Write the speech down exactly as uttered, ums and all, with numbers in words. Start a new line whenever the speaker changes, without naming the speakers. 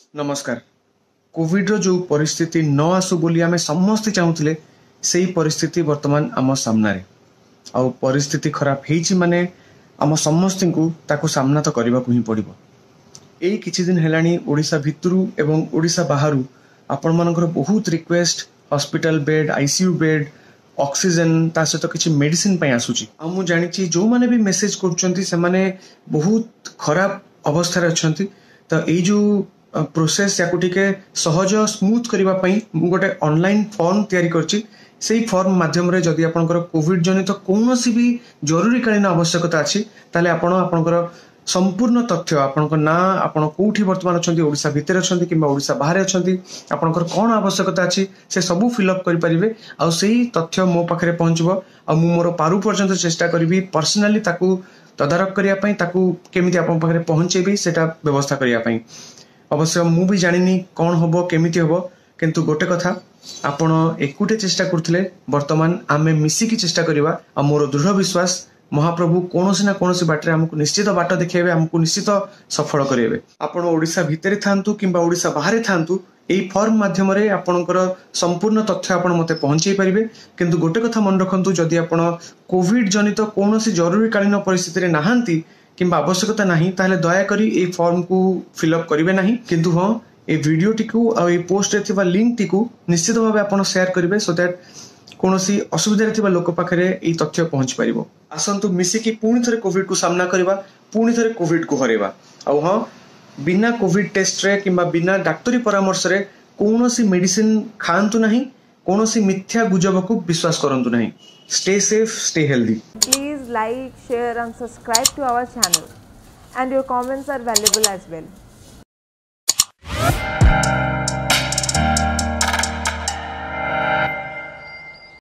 नमस्कार। कोविड रो जो परिस्थिति न आसु बोली आमे समस्त चाहूले से परिस्थिति वर्तमान आम सामना रे आ परिस्थिति खराब हेची माने आम समस्त को ताको सामना तो करबा को ही पड़िबो। एई किछि दिन हेलानी ओडिसा भितरु एवं ओडिसा बाहरु आपण मानकर बहुत request hospital bed ICU bed oxygen ता सहित किछि मेडिसिन पय आसुची। आ मु जानि छी जो माने भी मेसेज करचंती से माने बहुत खराब अवस्था रे अछंती। तो एई जो प्रोसेस या टिके सहज स्मूथ करबा पई मु गोटे ऑनलाइन फॉर्म तयारी करची। सेही फॉर्म माध्यम रे जदि आपनकर कोविड जनित तो कोनोसी भी जरूरीकालीन आवश्यकता अछि ताले आपण आपनकर संपूर्ण तथ्य आपनकर ना आपण कोठी वर्तमान अछंती ओडिसा भितर अछंती किबा ओडिसा बाहर अछंती आपनकर कोन आवश्यकता अछि से सब फिल अप करि परिबे आ सेही तथ्य मो पाखरे पहुंचबो आ मु मोर पारु पर्यंत चेष्टा करबी पर्सनली ताकू तदारक करिया पई ताकू केमिति आपन पाखरे पहुंचेबी सेटा व्यवस्था करिया पई। अवश्य मु भी जानिनी कौन होबो केमिति होबो किंतु गोटे कथा आपण एकुटे चेष्टा करथिले वर्तमान आमे मिसिकी चेष्टा करिवा आ मोर दृढ़ विश्वास महाप्रभु कोनोसी ना कोनोसी बाटरे हमकु निश्चित बाट देखेबे हमकु निश्चित सफल करेबे। आपण ओडिसा भितरे थांतु किंबा ओडिसा बाहरे थांतु एई फॉर्म माध्यम रे आपणकर संपूर्ण तथ्य आपण मते पहुंचै परिबे। किंतु गोटे कथा मन रखंतु जदि आपण कोविड जनित कोनोसी जरूरीकालीन परिस्थिति रे नाहांती किंबा आवश्यकता नहीं ताहले दया करी ए फॉर्म को फिल अप करिवे नहीं किंतु हां ए वीडियो टिकू आ ए पोस्ट रे थिबा लिंक टिकू निश्चित भाबे आपण शेयर करिवे सो दैट कोनोसी असुविधा रे थिबा लोक पाखरे ए तथ्य पहुंच परिबो। आसंतु मिसी की पुणी थरे कोविड को सामना करबा पुणी थरे कोविड को हरेबा। आ हां बिना कोविड टेस्ट रे किंबा बिना डाक्टरी परामर्श रे कोनोसी मेडिसिन खांतु नहीं कोनोसी मिथ्या गुजब को विश्वास करंतु नहीं। Stay safe, stay healthy.
Please like, share and subscribe to our channel and your comments are valuable as well.